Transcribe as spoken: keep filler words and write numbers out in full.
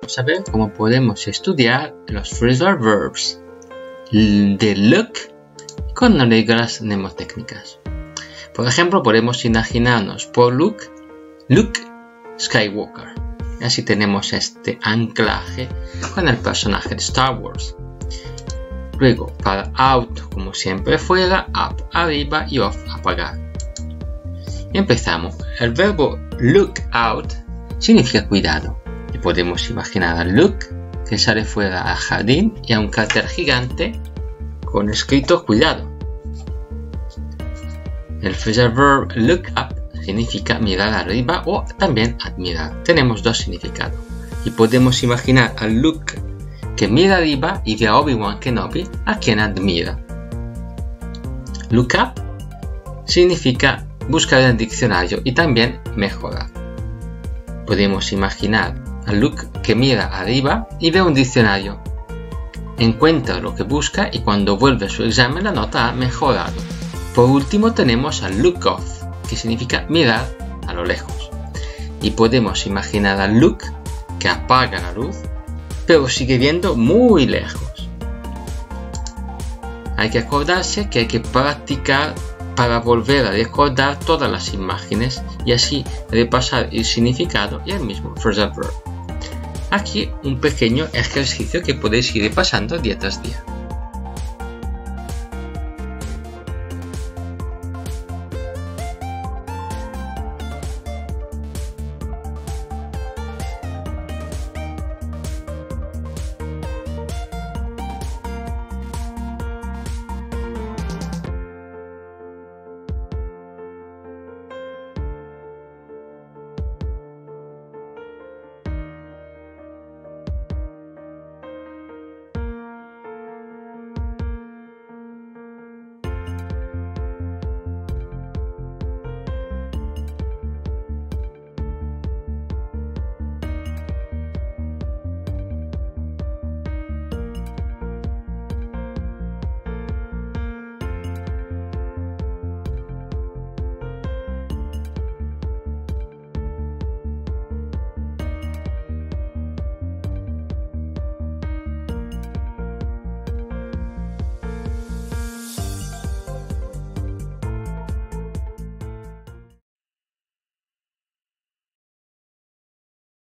vamos a ver cómo podemos estudiar los phrasal verbs de look con reglas mnemotécnicas. Por ejemplo, podemos imaginarnos por look, Luke Skywalker. Así tenemos este anclaje con el personaje de Star Wars. Luego, para out, como siempre fuera, up, arriba y off, apagar. Y empezamos. El verbo look out significa cuidado. Y podemos imaginar a Luke que sale fuera al jardín y a un cartel gigante con escrito cuidado. El phrasal verb look up significa mirar arriba o también admirar. Tenemos dos significados. Y podemos imaginar a Luke que mira arriba y ve a Obi-Wan Kenobi, a quien admira. Look up significa buscar en el diccionario y también mejorar. Podemos imaginar a Luke que mira arriba y ve un diccionario. Encuentra lo que busca y cuando vuelve a su examen la nota ha mejorado. Por último tenemos a look off, que significa mirar a lo lejos. Y podemos imaginar a Luke que apaga la luz, pero sigue viendo muy lejos. Hay que acordarse que hay que practicar para volver a recordar todas las imágenes y así repasar el significado y el mismo phrasal verb. Aquí un pequeño ejercicio que podéis ir repasando día tras día.